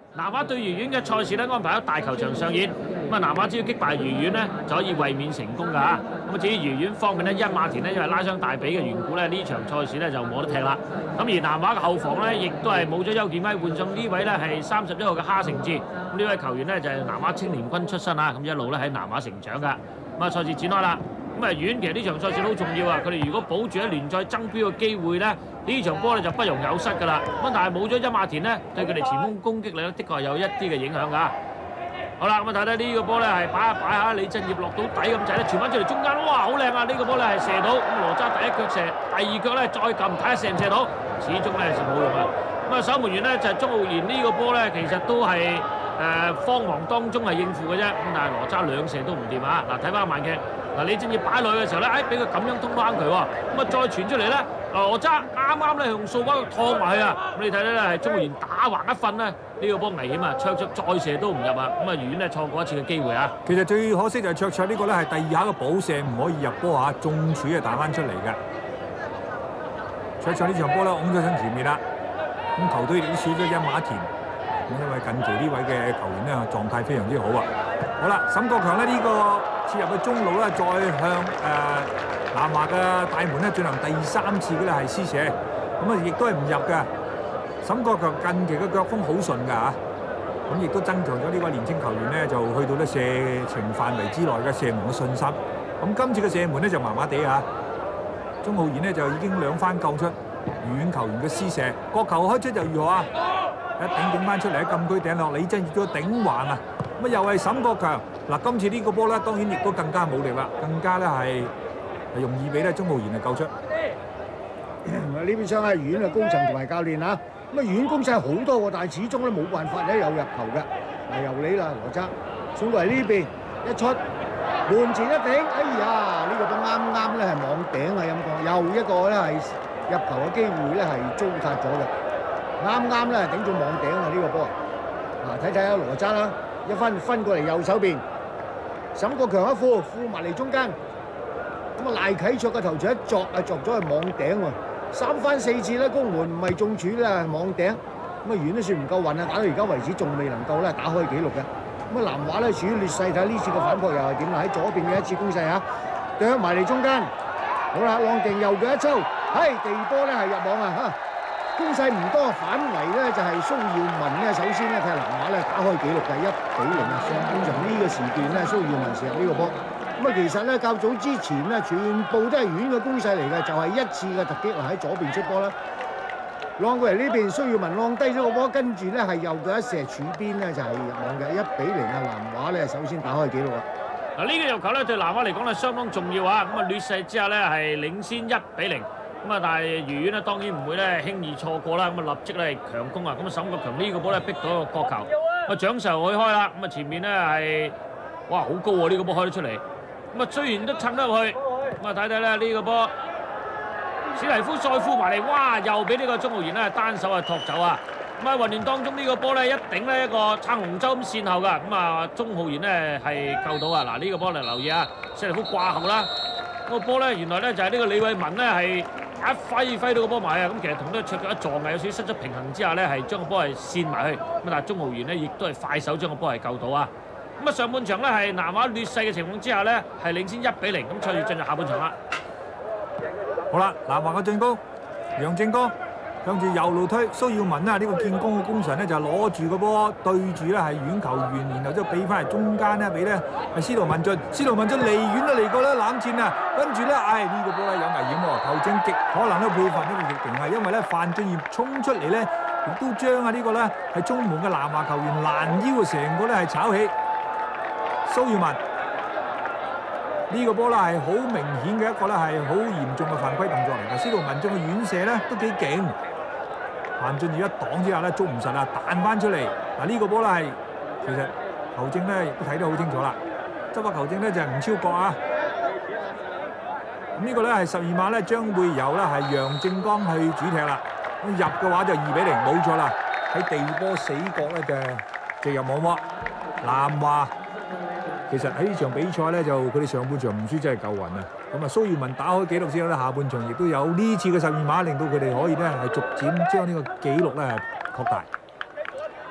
南華對愉園嘅賽事咧安排喺大球場上演，咁啊南華只要擊敗愉園咧就可以衛冕成功㗎嚇。咁至於愉園方面咧，殷馬田咧因為拉傷大髀嘅緣故咧，呢場賽事咧就冇得踢啦。咁而南華嘅後防咧亦都係冇咗邱建威，換上呢位咧係31號嘅哈成志。咁呢位球員咧就係南華青年軍出身啊，咁一路咧喺南華成長㗎。咁啊賽事展開啦。咁啊，愉園其實呢場賽事好重要啊！佢哋如果保住喺聯賽爭標嘅機會咧，呢場波咧就不容有失㗎啦。咁但係冇咗殷馬田咧，對佢哋前鋒攻擊力咧，的確係有一啲嘅影響㗎。好啦，咁啊睇睇呢個波咧係擺下李振業落到底咁滯咧，傳翻出嚟中間，哇好靚啊！呢個波咧係射到，咁羅渣第一腳射，第二腳咧再撳睇下射唔射到，始終咧係冇用啊！咁啊守門員咧就係鍾浩然呢個波咧，其實都係慌忙當中係應付嘅啫。咁但係羅渣兩射都唔掂啊！嗱睇翻慢鏡。嗱，李振業擺落去嘅時候咧，俾佢咁樣通翻佢喎，咁啊再傳出嚟咧，羅渣啱啱咧用掃把拖埋去啊，咁你睇咧係鍾浩然打橫一瞓咧，呢個波危險啊，卓卓再射都唔入啊，咁啊愉園咧錯過一次嘅機會啊。 其實最可惜就係卓卓呢個咧係第二下嘅補射唔可以入波嚇，中柱係彈翻出嚟嘅。卓卓呢場波咧拱咗上前面啦，咁球隊亦都少咗殷馬田，咁因為近期呢位嘅球員咧狀態非常之好啊。好啦，沈國強咧呢個切入去中路咧，再向南華嘅大門咧進行第3次嘅咧係施射，咁啊亦都係唔入嘅。沈國強近期嘅腳風好順㗎嚇，咁亦都增強咗呢位年青球員咧就去到咧射程範圍之內嘅射門嘅信心。咁今次嘅射門咧就麻麻地嚇，鍾浩然咧就已經2番救出愉園球員嘅施射，角球開出就如何啊？一頂翻出嚟喺禁區頂落，李振業咗頂橫啊！咁又係沈國強嗱，今次呢個波咧當然亦都更加冇力啦，更加咧係容易俾咧鍾浩然係救出。 呢邊廂係愉園嘅高層同埋教練啊，咁啊愉園攻勢好多喎，但係始終咧冇辦法咧有入球嘅。嗱由你啦羅渣送過嚟呢邊一出門前一頂，哎呀呢個都啱咧係網頂啊，咁講又一個咧係入球嘅機會咧係糟蹋咗嘅。啱咧頂中網頂啊！呢個波啊，睇睇啊羅渣啦，一分過嚟右手邊，沈國強一副埋嚟中間，咁啊賴啟卓嘅頭槌一鑿咗去網頂喎，3番4次咧攻門唔係中柱咧網頂，咁啊遠都算唔夠運啊！打到而家為止仲未能夠咧打開紀錄嘅，咁啊南華咧處於劣勢，睇呢次嘅反撲又係點啦？喺左邊嘅一次攻勢啊，啄埋嚟中間，好啦，浪定右腳一抽，地波咧係入網啊嚇！攻勢唔多，反為咧就係蘇耀文咧，首先咧替南華咧打開紀錄嘅1-0啊！上半場呢個時段咧，蘇耀文射入呢個波。咁啊，其實咧較早之前咧，全部都係愉園嘅攻勢嚟嘅，就係一次嘅突擊喺左邊出波啦。浪過嚟呢邊，蘇耀文浪低咗個波，跟住咧係右腳一射柱邊咧就係入網嘅1-0啊！南華咧首先打開紀錄啊！ 嗱呢個入球咧對南華嚟講咧相當重要啊！咁啊劣勢之下咧係領先1-0。咁啊，但係愉園咧當然唔會咧輕易錯過啦，咁啊立即咧係強攻啊！咁啊沈國強呢個波咧逼到一個角球，咁啊掌上去開啦，咁啊前面咧係哇好高喎！呢個波開得出嚟，咁啊雖然都撐得入去，咁啊睇睇咧呢個波史提夫再呼埋嚟，哇又俾呢個鍾浩然咧單手啊托走啊！咁喺混亂當中呢個波咧一頂咧一個撐龍舟咁線後㗎，咁啊鍾浩然咧係救到啊！嗱呢個波嚟留意啊，史提夫掛後啦，個波咧原來咧就係呢個李偉文咧係。一揮到個波埋啊！咁其實同呢個卓腳一撞啊，有少少失咗平衡之下咧，係將個波係跣埋去。咁但係鍾浩然咧亦都係快手將個波係救到啊！咁啊上半場咧係南華劣勢嘅情況之下咧係領先1-0，咁賽事進入下半場啦。 好啦，南華嘅進攻，楊正剛向住右路推，蘇耀文啊呢個建功嘅功臣咧就攞住個波對住咧係遠球員，然後即係俾翻嚟中間咧俾咧係司徒文進，司徒文進離遠都嚟過啦冷戰啊，跟住咧呢個波咧有危險喎，球證極可能都配合呢個逆境係因為咧范俊業衝出嚟咧，亦都將呢個咧係中門嘅南華球員攔腰成個咧係炒起，蘇耀文。呢個波咧係好明顯嘅一個咧係好嚴重嘅犯規動作嚟嘅，司徒文進嘅遠射咧都幾勁，范俊業一擋之下咧捉唔實啊，彈翻出嚟。嗱呢個波咧係其實球證咧亦都睇得好清楚啦，執法球證咧就係吳超國啊。咁呢個咧係12碼咧將會由咧係楊正剛去主踢啦，咁入嘅話就2-0冇錯啦，喺地波死角咧就直入網窩。南華其實喺呢場比賽咧，就佢哋上半場唔輸真係夠運啊！咁啊，蘇耀文打開紀錄之後咧，下半場亦都有呢次嘅12碼，令到佢哋可以咧係逐漸將呢個紀錄咧擴大。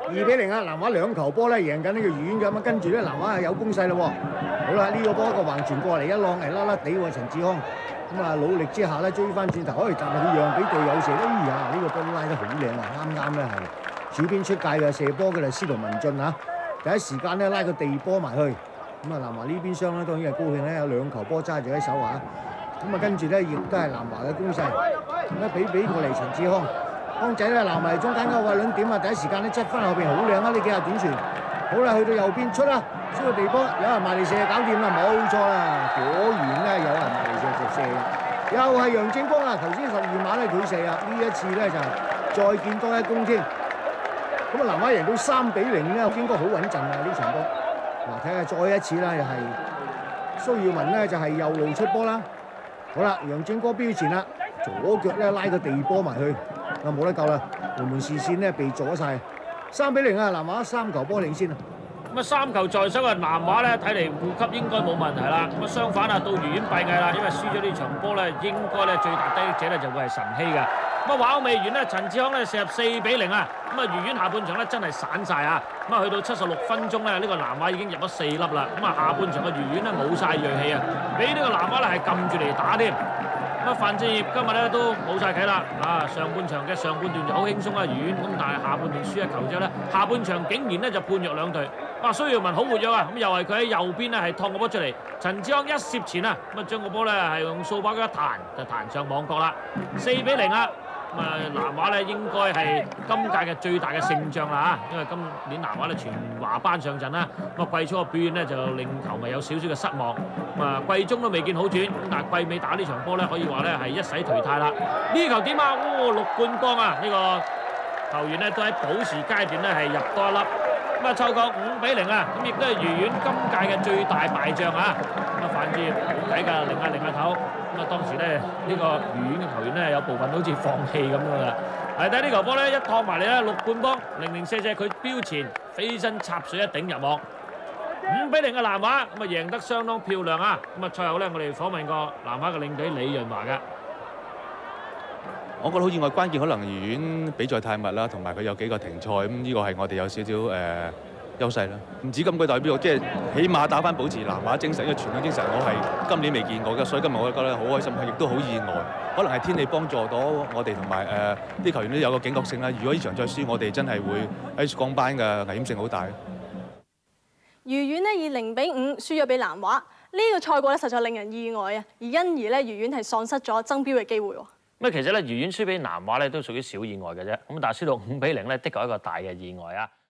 2比0啊！南華兩球波咧贏緊呢個愉園咁啊，跟住咧南華係有攻勢咯喎。好啦，呢個波一個橫傳過嚟，一浪係甩甩地喎，陳志康咁啊努力之下咧追翻轉頭，可以但係佢讓俾隊友射，哎呀呢個波拉得好靚啊！啱啱咧係主邊出界嘅射波嘅就司徒文進啊，第一時間咧拉個地波埋去，咁啊南華呢邊廂咧當然係高興咧，有兩球波揸住喺手啊，咁啊跟住咧亦都係南華嘅攻勢，咁啊俾過嚟陳志康。康仔咧南埋中間嗰個位輪點啊！第一時間咧側翻後邊好靚啊！呢幾下短傳，好啦，去到右邊出啦，出個地波有人埋嚟射，搞掂啦，冇錯啦！果然咧有人埋嚟射，又係楊正光啊！頭先12碼咧佢射啊，呢一次咧就再見多一攻添。咁啊南華贏到3比0咧，應該好穩陣啊呢場波。嗱睇下再一次啦，又係蘇耀文咧就係右路出波啦。好啦，楊正光標前啦，左腳咧拉個地波埋去。啊冇得救啦！龍門視線咧被阻晒，3比0啊！南華3球波領先啊！ 咁啊3球在手嘅南華咧，睇嚟護級應該冇問題啦。咁啊相反啊，到愉園閉翳啦，因為輸咗呢場波咧，應該咧最大得益者咧就會係晨曦嘅。咁啊話未完咧，陳志康咧射入4比0啊！咁啊愉園下半場咧真係散晒啊！咁啊去到76分鐘咧，呢個南華已經入咗4粒啦。咁啊下半場嘅愉園咧冇晒鋭氣啊，俾呢個南華咧係撳住嚟打添。咁啊范志業今日咧都冇晒計啦！啊上半場嘅上半段就好輕鬆啊愉園，咁但係下半段輸一球之後咧，下半場竟然咧就判若兩隊。哇！蘇耀文好活躍啊！咁又係佢喺右邊咧係趟個波出嚟，陳志康一攝前啊，咁啊將個波咧係用掃把一彈就彈上網角啦，4比0啊！咁啊南華咧應該係今屆嘅最大嘅勝仗啦嚇，因為今年南華咧全華班上陣啦，咁啊季初嘅表現咧就令球迷有少少嘅失望，咁啊季中都未見好轉，咁但係季尾打呢場波咧可以話咧係一洗頹態啦。呢球點啊？陸冠光啊！呢個球員咧都喺補時階段咧係入多一粒。咁啊，湊夠5比0啊！咁亦都係愉園今屆嘅最大敗仗啊！咁啊，范志業冇計㗎，擰下頭。咁啊，當時咧呢個愉園嘅球員咧有部分好似放棄咁㗎啦。係睇呢球波咧一趟埋嚟咧，陸冠邦零零舍舍佢標前飛身插水一頂入網，5比0嘅南華咁啊贏得相當漂亮啊！咁啊賽後咧我哋訪問過南華嘅領隊李潤華㗎。 我覺得好意外，關鍵可能愉園比賽太密啦，同埋佢有幾個停賽，咁呢個係我哋有少少優勢啦。唔止咁嘅代表，即係起碼打翻保持南華精神，因為傳統精神我係今年未見過嘅，所以今日我覺得好開心，亦都好意外。可能係天氣幫助到我哋同埋啲球員都有個警覺性啦。如果呢場再輸，我哋真係會喺降班嘅危險性好大。 愉園呢以0比5輸咗俾南華，呢個賽果咧實在令人意外啊！而因而咧愉園係喪失咗爭標嘅機會喎。 咁其實咧愉園輸俾南華咧都屬於小意外嘅啫，咁但係輸到5比0咧，的確係一個大嘅意外啊！